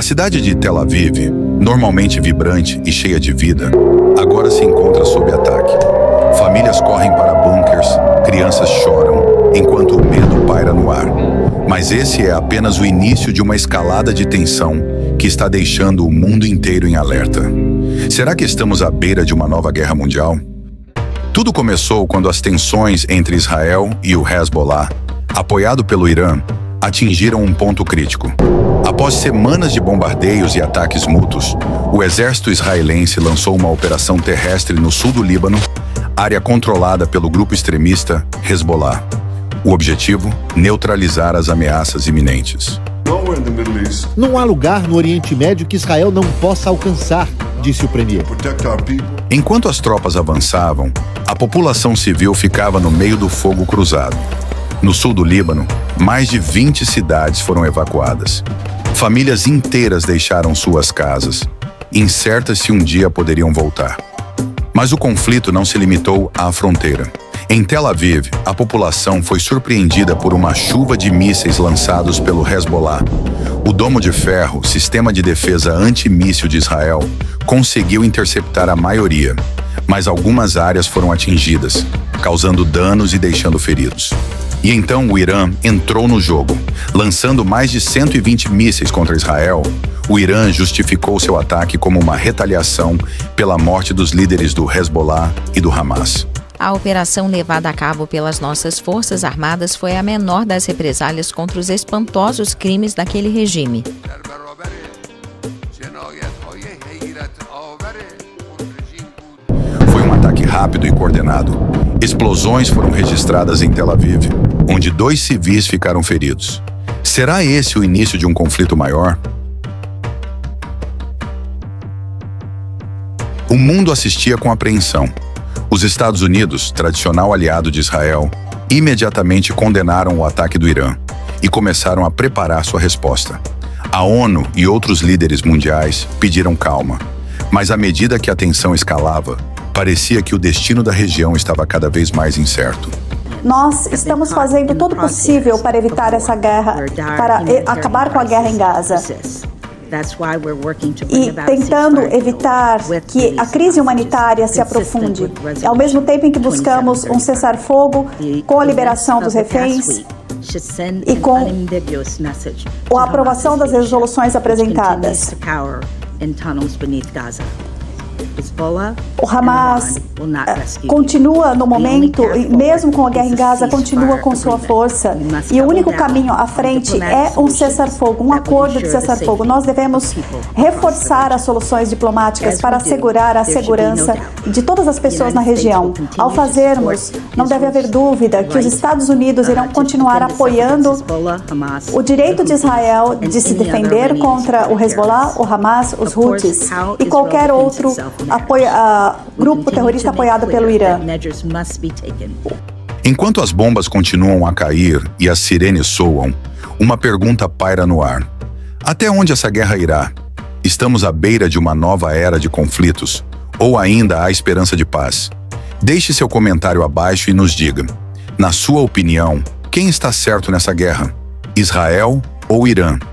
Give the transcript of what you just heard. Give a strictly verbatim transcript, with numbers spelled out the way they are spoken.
cidade de Tel Aviv, normalmente vibrante e cheia de vida, agora se encontra sob ataque. Famílias correm para bunkers, crianças choram, enquanto o medo paira no ar. Mas esse é apenas o início de uma escalada de tensão que está deixando o mundo inteiro em alerta. Será que estamos à beira de uma nova guerra mundial? Tudo começou quando as tensões entre Israel e o Hezbollah, apoiado pelo Irã, atingiram um ponto crítico. Após semanas de bombardeios e ataques mútuos, o exército israelense lançou uma operação terrestre no sul do Líbano, área controlada pelo grupo extremista Hezbollah. O objetivo? Neutralizar as ameaças iminentes. Não há lugar no Oriente Médio que Israel não possa alcançar, disse o premier. Enquanto as tropas avançavam, a população civil ficava no meio do fogo cruzado. No sul do Líbano, mais de vinte cidades foram evacuadas. Famílias inteiras deixaram suas casas, incertas se um dia poderiam voltar. Mas o conflito não se limitou à fronteira. Em Tel Aviv, a população foi surpreendida por uma chuva de mísseis lançados pelo Hezbollah. O Domo de Ferro, sistema de defesa antimíssil de Israel, conseguiu interceptar a maioria, mas algumas áreas foram atingidas, causando danos e deixando feridos. E então o Irã entrou no jogo, lançando mais de cento e vinte mísseis contra Israel. O Irã justificou seu ataque como uma retaliação pela morte dos líderes do Hezbollah e do Hamas. A operação levada a cabo pelas nossas forças armadas foi a menor das represálias contra os espantosos crimes daquele regime. Foi um ataque rápido e coordenado. Explosões foram registradas em Tel Aviv, onde dois civis ficaram feridos. Será esse o início de um conflito maior? O mundo assistia com apreensão. Os Estados Unidos, tradicional aliado de Israel, imediatamente condenaram o ataque do Irã e começaram a preparar sua resposta. A ONU e outros líderes mundiais pediram calma, mas à medida que a tensão escalava, parecia que o destino da região estava cada vez mais incerto. Nós estamos fazendo todo o possível para evitar essa guerra, para acabar com a guerra em Gaza. E tentando evitar que a crise humanitária se aprofunde, ao mesmo tempo em que buscamos um cessar-fogo com a liberação dos reféns e com a aprovação das resoluções apresentadas. O Hamas continua no momento, mesmo com a guerra em Gaza, continua com sua força. E o único caminho à frente é um cessar-fogo, um acordo de cessar-fogo. Nós devemos reforçar as soluções diplomáticas para assegurar a segurança de todas as pessoas na região. Ao fazermos, não deve haver dúvida que os Estados Unidos irão continuar apoiando o direito de Israel de se defender contra o Hezbollah, o Hamas, os Houthis e qualquer outro apoia, uh, grupo terrorista apoiado pelo Irã. Enquanto as bombas continuam a cair e as sirenes soam, uma pergunta paira no ar. Até onde essa guerra irá? Estamos à beira de uma nova era de conflitos? Ou ainda há esperança de paz? Deixe seu comentário abaixo e nos diga, na sua opinião, quem está certo nessa guerra? Israel ou Irã?